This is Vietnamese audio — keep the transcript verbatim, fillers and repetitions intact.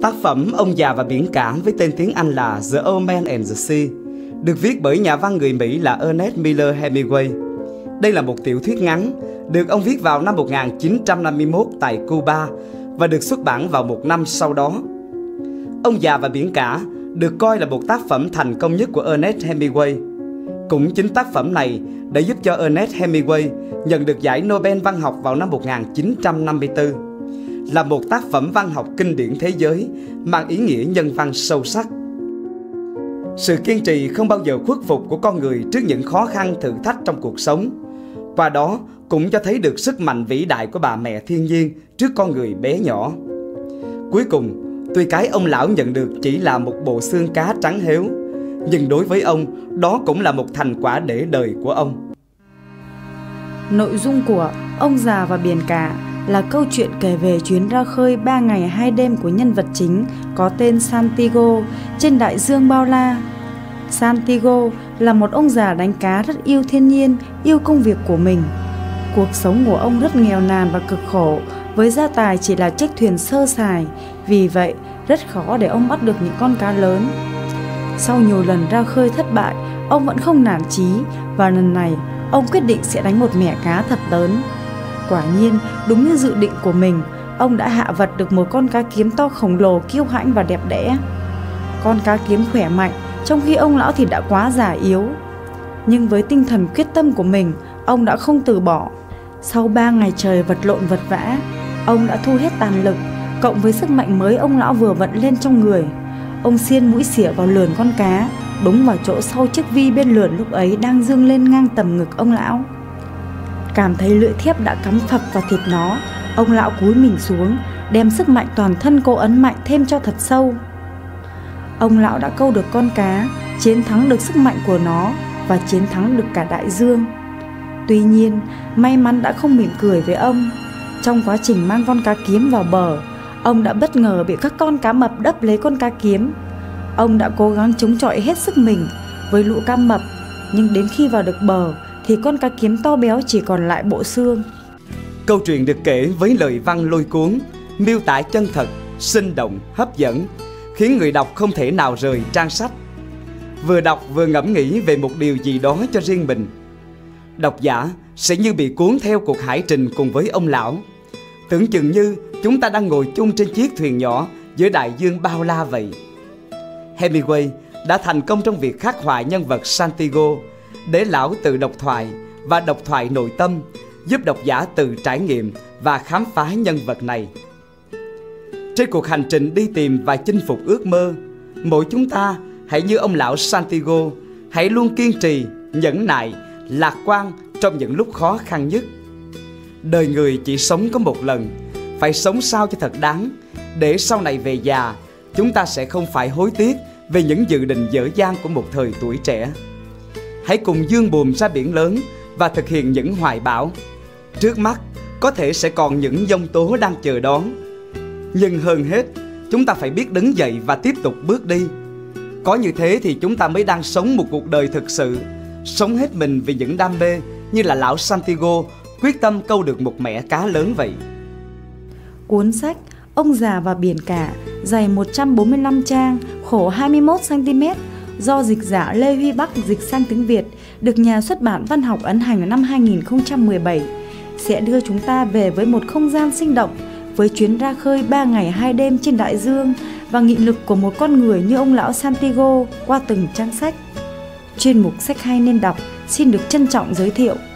Tác phẩm Ông già và biển cả với tên tiếng Anh là The Old Man and the Sea được viết bởi nhà văn người Mỹ là Ernest Miller Hemingway. Đây là một tiểu thuyết ngắn được ông viết vào năm một nghìn chín trăm năm mươi mốt tại Cuba và được xuất bản vào một năm sau đó. Ông già và biển cả được coi là một tác phẩm thành công nhất của Ernest Hemingway. Cũng chính tác phẩm này đã giúp cho Ernest Hemingway nhận được giải Nobel văn học vào năm một nghìn chín trăm năm mươi tư, là một tác phẩm văn học kinh điển thế giới mang ý nghĩa nhân văn sâu sắc. Sự kiên trì không bao giờ khuất phục của con người trước những khó khăn thử thách trong cuộc sống, qua đó cũng cho thấy được sức mạnh vĩ đại của bà mẹ thiên nhiên trước con người bé nhỏ. Cuối cùng, tuy cái ông lão nhận được chỉ là một bộ xương cá trắng héo, nhưng đối với ông, đó cũng là một thành quả để đời của ông. Nội dung của Ông già và biển cả là câu chuyện kể về chuyến ra khơi ba ngày hai đêm của nhân vật chính có tên Santiago trên đại dương bao la. Santiago là một ông già đánh cá rất yêu thiên nhiên, yêu công việc của mình. Cuộc sống của ông rất nghèo nàn và cực khổ, với gia tài chỉ là chiếc thuyền sơ sài, vì vậy rất khó để ông bắt được những con cá lớn. Sau nhiều lần ra khơi thất bại, ông vẫn không nản chí và lần này ông quyết định sẽ đánh một mẻ cá thật lớn. Quả nhiên, đúng như dự định của mình, ông đã hạ vật được một con cá kiếm to khổng lồ, kiêu hãnh và đẹp đẽ. Con cá kiếm khỏe mạnh, trong khi ông lão thì đã quá già yếu. Nhưng với tinh thần quyết tâm của mình, ông đã không từ bỏ. Sau ba ngày trời vật lộn vật vã, ông đã thu hết tàn lực, cộng với sức mạnh mới ông lão vừa vận lên trong người. Ông xiên mũi xỉa vào lườn con cá, đúng vào chỗ sau chiếc vi bên lườn lúc ấy đang dương lên ngang tầm ngực ông lão. Cảm thấy lưỡi thép đã cắm phập vào thịt nó, ông lão cúi mình xuống, đem sức mạnh toàn thân cố ấn mạnh thêm cho thật sâu. Ông lão đã câu được con cá, chiến thắng được sức mạnh của nó và chiến thắng được cả đại dương. Tuy nhiên, may mắn đã không mỉm cười với ông. Trong quá trình mang con cá kiếm vào bờ, ông đã bất ngờ bị các con cá mập đấp lấy con cá kiếm. Ông đã cố gắng chống chọi hết sức mình với lũ cá mập, nhưng đến khi vào được bờ thì con cá kiếm to béo chỉ còn lại bộ xương. Câu chuyện được kể với lời văn lôi cuốn, miêu tả chân thật, sinh động, hấp dẫn, khiến người đọc không thể nào rời trang sách. Vừa đọc vừa ngẫm nghĩ về một điều gì đó cho riêng mình. Độc giả sẽ như bị cuốn theo cuộc hải trình cùng với ông lão. Tưởng chừng như chúng ta đang ngồi chung trên chiếc thuyền nhỏ giữa đại dương bao la vậy. Hemingway đã thành công trong việc khắc họa nhân vật Santiago, để lão tự độc thoại và độc thoại nội tâm, giúp độc giả tự trải nghiệm và khám phá nhân vật này. Trên cuộc hành trình đi tìm và chinh phục ước mơ, mỗi chúng ta hãy như ông lão Santiago, hãy luôn kiên trì, nhẫn nại, lạc quan trong những lúc khó khăn nhất. Đời người chỉ sống có một lần, phải sống sao cho thật đáng, để sau này về già, chúng ta sẽ không phải hối tiếc về những dự định dở dang của một thời tuổi trẻ. Hãy cùng dương buồm ra biển lớn và thực hiện những hoài bão. Trước mắt có thể sẽ còn những giông tố đang chờ đón, nhưng hơn hết chúng ta phải biết đứng dậy và tiếp tục bước đi. Có như thế thì chúng ta mới đang sống một cuộc đời thực sự, sống hết mình vì những đam mê, như là lão Santiago quyết tâm câu được một mẻ cá lớn vậy. Cuốn sách Ông già và biển cả dày một trăm bốn mươi lăm trang, khổ hai mươi mốt xăng ti mét, do dịch giả Lê Huy Bắc dịch sang tiếng Việt, được nhà xuất bản Văn học ấn hành ở năm hai nghìn không trăm mười bảy, sẽ đưa chúng ta về với một không gian sinh động, với chuyến ra khơi ba ngày hai đêm trên đại dương và nghị lực của một con người như ông lão Santiago qua từng trang sách. Chuyên mục Sách hay nên đọc xin được trân trọng giới thiệu.